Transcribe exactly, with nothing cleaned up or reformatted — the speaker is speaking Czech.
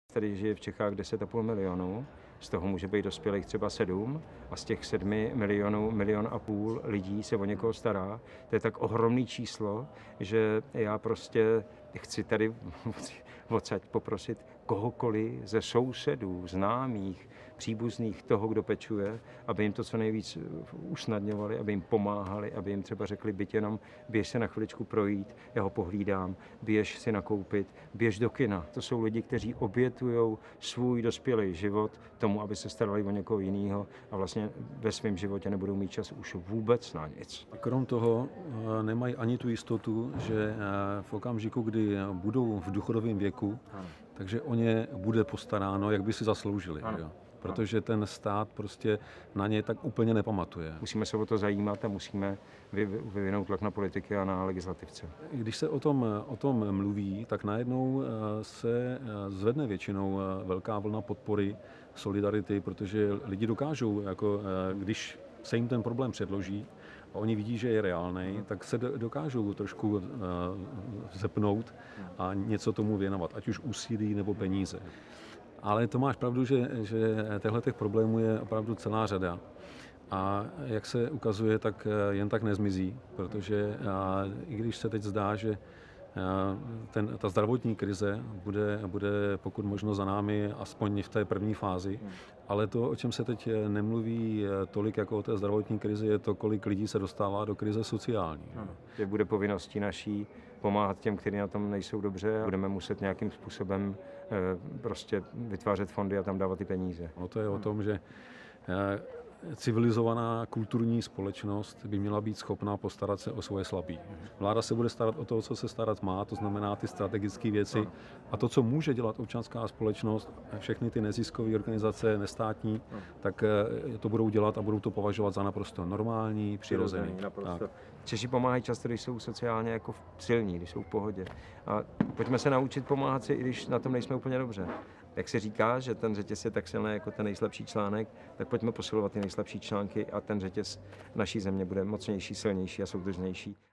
Tady žije v Čechách deset a půl milionu, z toho může být dospělých třeba sedm a z těch sedmi milionů, milion a půl lidí se o někoho stará. To je tak ohromný číslo, že já prostě chci tady odsaď poprosit kohokoliv ze sousedů, známých, příbuzných toho, kdo pečuje, aby jim to co nejvíc usnadňovali, aby jim pomáhali, aby jim třeba řekli, byť jenom běž se na chviličku projít, já ho pohlídám, běž si nakoupit, běž do kina. To jsou lidi, kteří obětují svůj dospělý život tomu, aby se starali o někoho jiného a vlastně ve svém životě nebudou mít čas už vůbec na nic. Krom toho nemají ani tu jistotu, že v okamžiku, kdy budou v důchodovém věku, ano. takže o ně bude postaráno, jak by si zasloužili. Jo? Protože ten stát prostě na ně tak úplně nepamatuje. Musíme se o to zajímat a musíme vyvinout tlak na politiky a na legislativce. Když se o tom, o tom mluví, tak najednou se zvedne většinou velká vlna podpory, solidarity, protože lidi dokážou, jako, když se jim ten problém předloží a oni vidí, že je reálný, tak se dokážou trošku zepnout a něco tomu věnovat, ať už úsilí nebo peníze. Ale to máš pravdu, že, že těchto problémů je opravdu celá řada. A jak se ukazuje, tak jen tak nezmizí, protože i když se teď zdá, že ten, ta zdravotní krize bude, bude pokud možno za námi, aspoň v té první fázi, ale to, o čem se teď nemluví tolik jako o té zdravotní krizi, je to, kolik lidí se dostává do krize sociální. Že bude povinností naší pomáhat těm, kteří na tom nejsou dobře. Budeme muset nějakým způsobem prostě vytvářet fondy a tam dávat ty peníze. No to je o tom, že civilizovaná kulturní společnost by měla být schopná postarat se o svoje slabí. Vláda se bude starat o to, co se starat má, to znamená ty strategické věci. A to, co může dělat občanská společnost, všechny ty neziskové organizace, nestátní, tak to budou dělat a budou to považovat za naprosto normální, přirozený. Češi pomáhají často, když jsou sociálně jako silní, když jsou v pohodě. A pojďme se naučit pomáhat si, i když na tom nejsme úplně dobře. Jak se říká, že ten řetěz je tak silný jako ten nejslabší článek, tak pojďme posilovat ty nejslabší články a ten řetěz naší země bude mocnější, silnější a soudržnější.